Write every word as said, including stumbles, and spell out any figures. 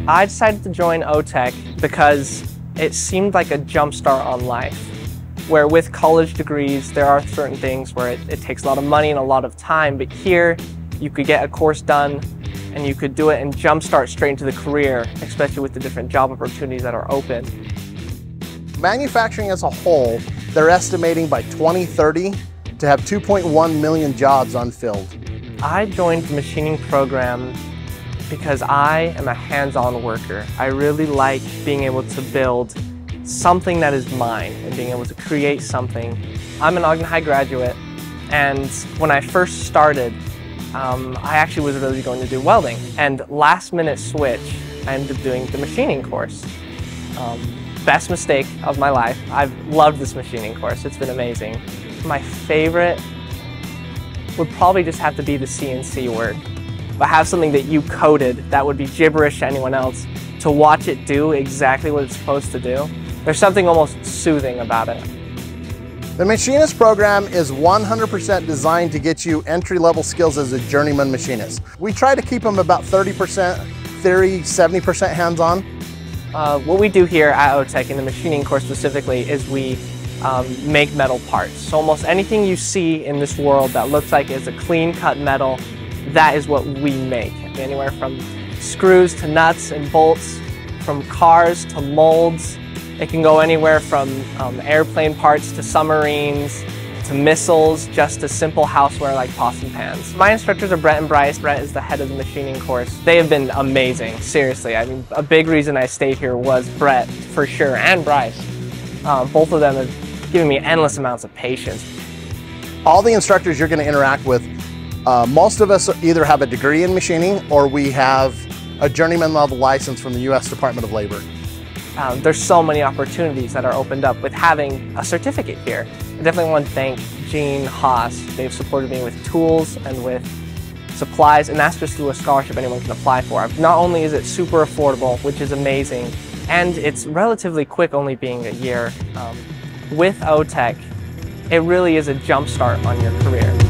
I decided to join O Tech because it seemed like a jump start on life, where with college degrees there are certain things where it, it takes a lot of money and a lot of time, but here you could get a course done and you could do it and jump start straight into the career, especially with the different job opportunities that are open. Manufacturing as a whole, they're estimating by twenty thirty to have two point one million jobs unfilled. I joined the machining program because I am a hands-on worker. I really like being able to build something that is mine and being able to create something. I'm an Ogden High graduate, and when I first started, um, I actually was really going to do welding. And last minute switch, I ended up doing the machining course. Um, best mistake of my life. I've loved this machining course. It's been amazing. My favorite would probably just have to be the C N C work. But have something that you coded that would be gibberish to anyone else, to watch it do exactly what it's supposed to do. There's something almost soothing about it. The Machinist program is one hundred percent designed to get you entry-level skills as a journeyman machinist. We try to keep them about thirty percent theory, seventy percent hands-on. Uh, what we do here at O Tech in the machining course specifically is we um, make metal parts. So almost anything you see in this world that looks like it's a clean-cut metal, that is what we make. Anywhere from screws to nuts and bolts, from cars to molds. It can go anywhere from um, airplane parts to submarines, to missiles, just to simple houseware like pots and pans. My instructors are Brett and Bryce. Brett is the head of the machining course. They have been amazing, seriously. I mean, a big reason I stayed here was Brett, for sure, and Bryce. Uh, both of them have given me endless amounts of patience. All the instructors you're going to interact with, uh, most of us either have a degree in machining or we have a journeyman level license from the U S Department of Labor. Um, there's so many opportunities that are opened up with having a certificate here. I definitely want to thank Gene, Haas. They've supported me with tools and with supplies, and that's just through a scholarship anyone can apply for. Not only is it super affordable, which is amazing, and it's relatively quick, only being a year. Um, with O Tech, it really is a jump start on your career.